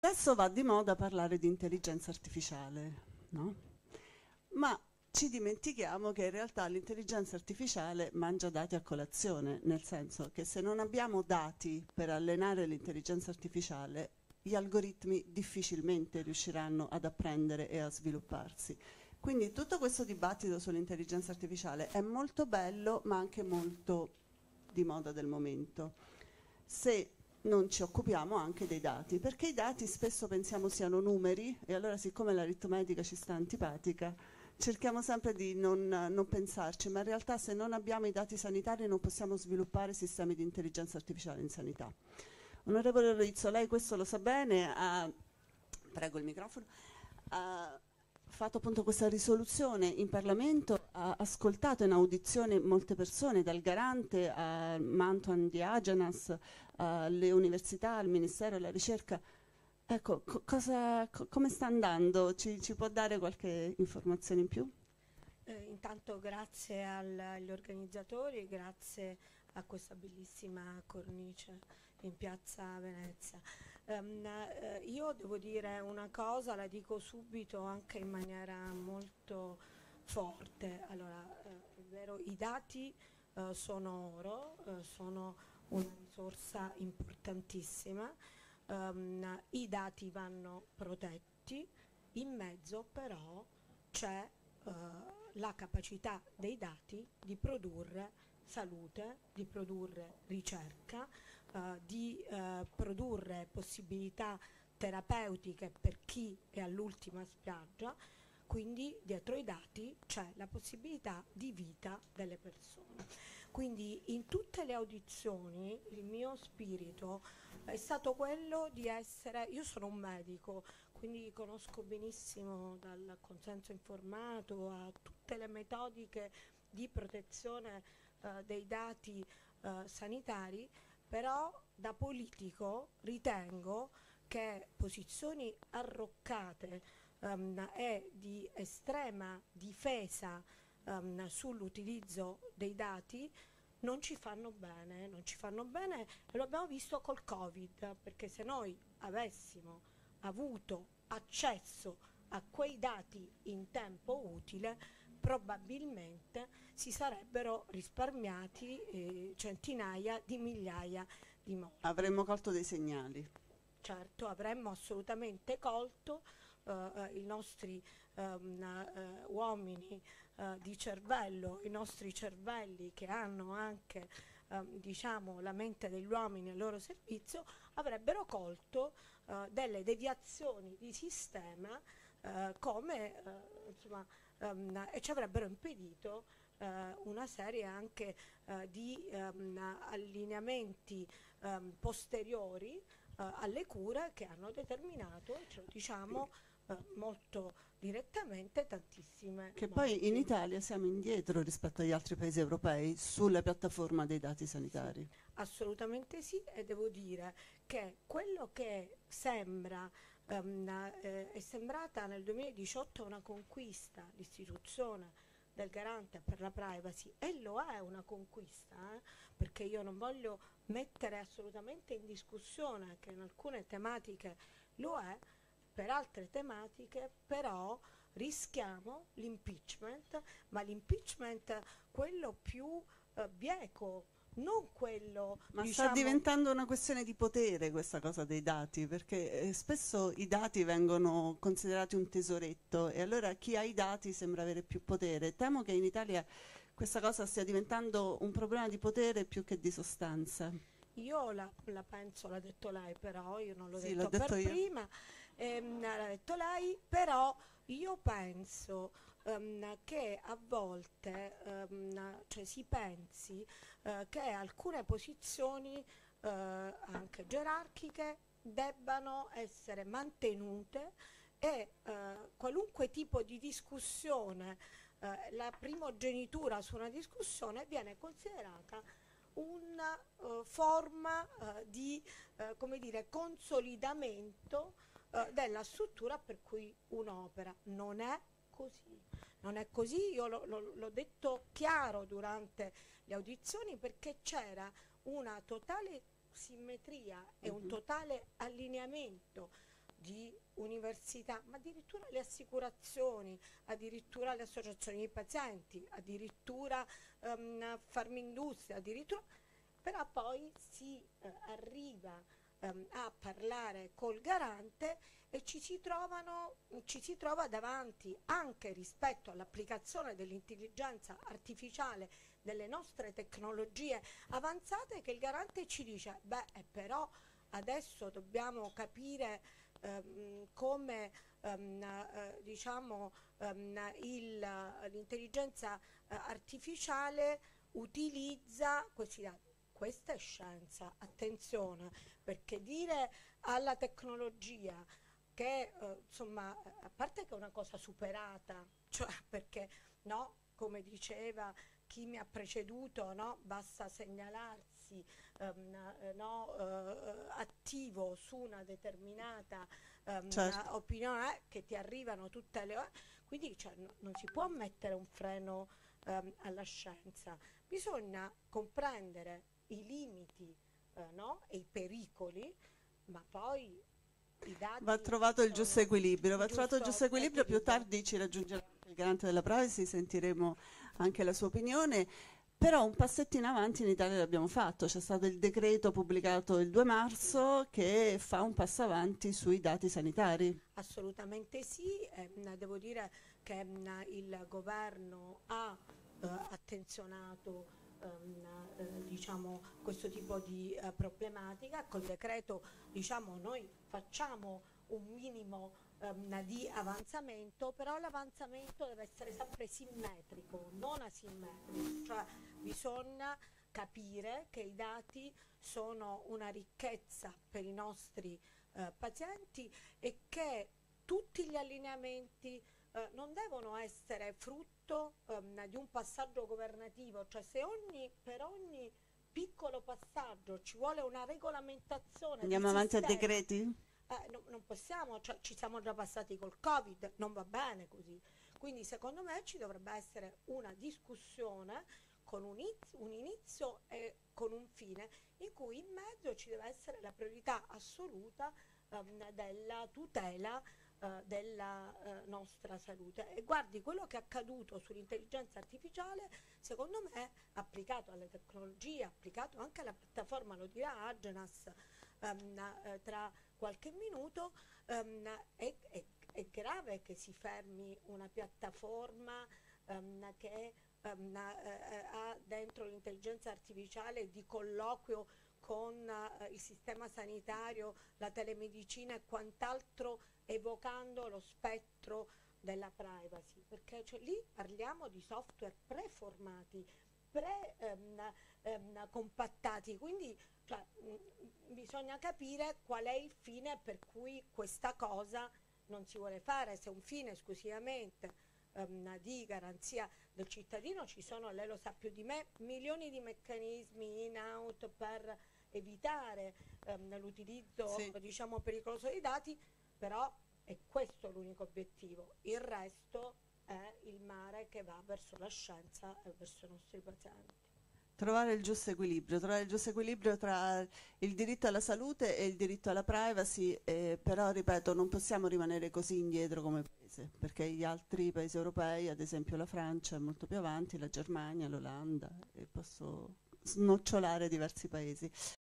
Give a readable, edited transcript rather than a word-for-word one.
Adesso va di moda parlare di intelligenza artificiale, no? Ma ci dimentichiamo che in realtà l'intelligenza artificiale mangia dati a colazione, nel senso che se non abbiamo dati per allenare l'intelligenza artificiale, gli algoritmi difficilmente riusciranno ad apprendere e a svilupparsi. Quindi tutto questo dibattito sull'intelligenza artificiale è molto bello, ma anche molto di moda del momento, se non ci occupiamo anche dei dati, perché i dati spesso pensiamo siano numeri e allora siccome l'aritmetica ci sta antipatica, cerchiamo sempre di non pensarci, ma in realtà se non abbiamo i dati sanitari non possiamo sviluppare sistemi di intelligenza artificiale in sanità. Onorevole Rizzo, lei questo lo sa bene, prego il microfono, ha fatto appunto questa risoluzione in Parlamento, ha ascoltato in audizione molte persone, dal Garante a Mantuan di Agenas, alle università, al Ministero della Ricerca. Ecco, come sta andando? Ci può dare qualche informazione in più? Intanto grazie agli organizzatori, grazie a questa bellissima cornice in piazza Venezia. Io devo dire una cosa, la dico subito anche in maniera molto forte. Allora, è vero, i dati sono oro, sono una risorsa importantissima, i dati vanno protetti, in mezzo però c'è la capacità dei dati di produrre salute, di produrre ricerca, di produrre possibilità terapeutiche per chi è all'ultima spiaggia, quindi dietro i dati c'è la possibilità di vita delle persone. Quindi in tutte le audizioni il mio spirito è stato quello di essere, io sono un medico, quindi conosco benissimo dal consenso informato a tutte le metodiche di protezione dei dati sanitari, però da politico ritengo che posizioni arroccate e di estrema difesa sull'utilizzo dei dati non ci fanno bene e lo abbiamo visto col Covid, perché se noi avessimo avuto accesso a quei dati in tempo utile, probabilmente si sarebbero risparmiati centinaia di migliaia di morti. Avremmo colto dei segnali. Certo, avremmo assolutamente colto i nostri uomini di cervello, i nostri cervelli che hanno anche diciamo, la mente degli uomini al loro servizio, avrebbero colto delle deviazioni di sistema come insomma, e ci avrebbero impedito una serie anche di allineamenti posteriori alle cure che hanno determinato, ce lo diciamo molto direttamente, tantissime Che poi in morti. Italia siamo indietro rispetto agli altri paesi europei sulla piattaforma dei dati Sì, sanitari. assolutamente sì, e devo dire che quello che sembra, è sembrata nel 2018 una conquista, l'istituzione del garante per la privacy, e lo è una conquista, perché io non voglio mettere assolutamente in discussione che in alcune tematiche lo è, per altre tematiche però rischiamo l'impeachment, ma l'impeachment quello più bieco, non quello, Ma sta diciamo, diventando una questione di potere questa cosa dei dati, perché spesso i dati vengono considerati un tesoretto e allora chi ha i dati sembra avere più potere. Temo che in Italia questa cosa stia diventando un problema di potere più che di sostanza. io la penso, l'ha detto lei, però io non l'ho Sì, l'ho detto detto per io. prima, l'ha detto lei, però io penso che a volte cioè si pensi che alcune posizioni anche gerarchiche debbano essere mantenute e qualunque tipo di discussione, la primogenitura su una discussione viene considerata una forma di come dire, consolidamento della struttura per cui uno opera. Non è così. Non è così, io l'ho detto chiaro durante le audizioni perché c'era una totale simmetria e un Mhm. totale allineamento di università, ma addirittura le assicurazioni, addirittura le associazioni di pazienti, addirittura Farmindustria, addirittura, però poi si arriva a parlare col garante e ci si trova davanti, anche rispetto all'applicazione dell'intelligenza artificiale, delle nostre tecnologie avanzate, che il garante ci dice, beh, però adesso dobbiamo capire come diciamo, l'intelligenza artificiale utilizza questi dati. Questa è scienza, attenzione, perché dire alla tecnologia che insomma, a parte che è una cosa superata, cioè perché no, come diceva chi mi ha preceduto, no, basta segnalarsi attivo su una determinata Certo. opinione, che ti arrivano tutte le... Quindi cioè, non si può mettere un freno alla scienza, bisogna comprendere i limiti no, e i pericoli, ma poi i dati Va trovato il giusto equilibrio, va trovato il giusto equilibrio, più equilibrio. tardi ci raggiungerà il garante della privacy, sentiremo anche la sua opinione, però un passetto in avanti in Italia l'abbiamo fatto, c'è stato il decreto pubblicato il 2 marzo che fa un passo avanti sui dati sanitari. Assolutamente sì, devo dire che il governo ha attenzionato diciamo, questo tipo di problematica. Col decreto diciamo, noi facciamo un minimo di avanzamento, però l'avanzamento deve essere sempre simmetrico, non asimmetrico, cioè bisogna capire che i dati sono una ricchezza per i nostri pazienti e che tutti gli allineamenti non devono essere frutto di un passaggio governativo, cioè se per ogni piccolo passaggio ci vuole una regolamentazione Andiamo del avanti a sistema, decreti? non possiamo, cioè, ci siamo già passati col Covid, non va bene così. Quindi secondo me ci dovrebbe essere una discussione con un inizio e con un fine, in cui in mezzo ci deve essere la priorità assoluta della tutela della nostra salute. E guardi, quello che è accaduto sull'intelligenza artificiale, secondo me, applicato alle tecnologie, applicato anche alla piattaforma, lo dirà Agenas tra qualche minuto, è grave che si fermi una piattaforma che ha dentro l'intelligenza artificiale di colloquio con il sistema sanitario, la telemedicina e quant'altro, evocando lo spettro della privacy, perché cioè, lì parliamo di software preformati, compattati, quindi cioè, bisogna capire qual è il fine per cui questa cosa non si vuole fare. Se un fine esclusivamente di garanzia del cittadino, ci sono, lei lo sa più di me, milioni di meccanismi in out per evitare l'utilizzo Sì. diciamo pericoloso dei dati, però è questo l'unico obiettivo, il resto è il mare che va verso la scienza e verso i nostri pazienti. Trovare il giusto equilibrio tra il diritto alla salute e il diritto alla privacy, però ripeto, non possiamo rimanere così indietro come paese, perché gli altri paesi europei, ad esempio la Francia, è molto più avanti, la Germania, l'Olanda, e posso snocciolare diversi paesi.